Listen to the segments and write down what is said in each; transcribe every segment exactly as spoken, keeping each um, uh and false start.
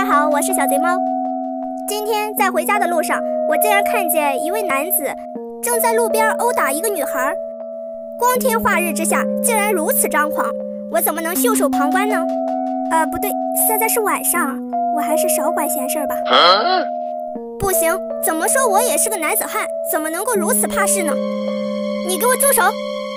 好，我是小贼猫。今天在回家的路上，我竟然看见一位男子正在路边殴打一个女孩。光天化日之下，竟然如此张狂，我怎么能袖手旁观呢？呃，不对，现在是晚上，我还是少管闲事吧。啊、不行，怎么说我也是个男子汉，怎么能够如此怕事呢？你给我住手！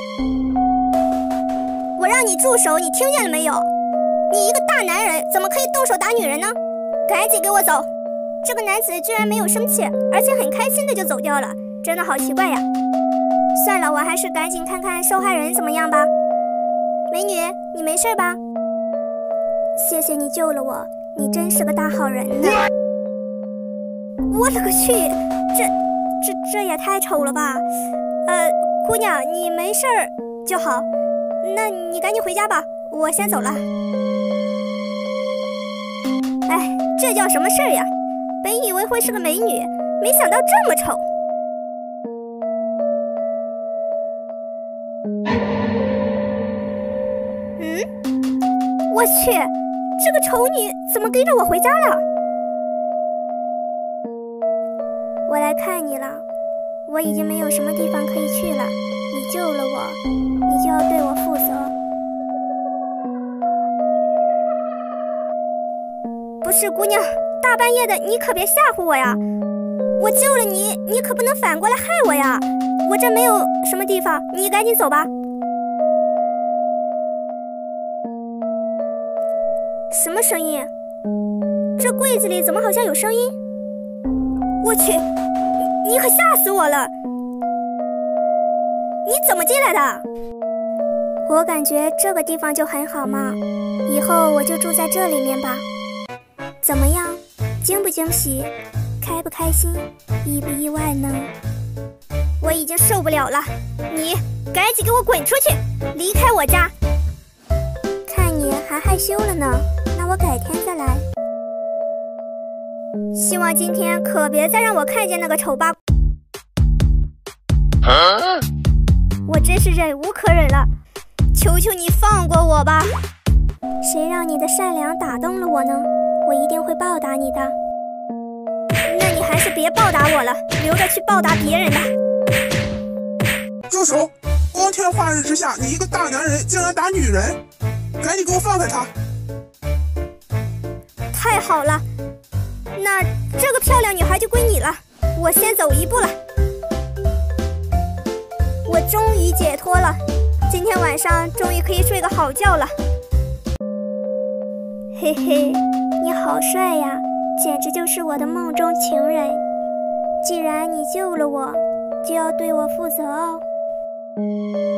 我让你住手，你听见了没有？你一个大男人，怎么可以动手打女人呢？赶紧给我走！这个男子居然没有生气，而且很开心的就走掉了，真的好奇怪呀。算了，我还是赶紧看看受害人怎么样吧。美女，你没事吧？谢谢你救了我，你真是个大好人呢。我勒个去，这这这也太丑了吧！呃，姑娘，你没事儿就好，那你赶紧回家吧，我先走了。哎，这叫什么事儿呀？本以为会是个美女，没想到这么丑。嗯，我去，这个丑女怎么跟着我回家了？我来看你了，我已经没有什么地方可以去了。你救了我，你就要对我负责。不是姑娘，大半夜的你可别吓唬我呀！我救了你，你可不能反过来害我呀！我这没有什么地方，你赶紧走吧。什么声音？这柜子里怎么好像有声音？我去，你你可吓死我了！你怎么进来的？我感觉这个地方就很好嘛，以后我就住在这里面吧。怎么样，惊不惊喜，开不开心，意不意外呢？我已经受不了了，你赶紧给我滚出去，离开我家！看你还害羞了呢，那我改天再来。希望今天可别再让我看见那个丑八。啊、我真是忍无可忍了，求求你放过我吧！谁让你的善良打动了我呢？我一定会报答你的。那你还是别报答我了，留着去报答别人的。 住手！光天化日之下，你一个大男人竟然打女人，赶紧给我放开他！ 太好了，那这个漂亮女孩就归你了，我先走一步了。我终于解脱了，今天晚上终于可以睡个好觉了。嘿嘿，你好帅呀，简直就是我的梦中情人。既然你救了我，就要对我负责哦。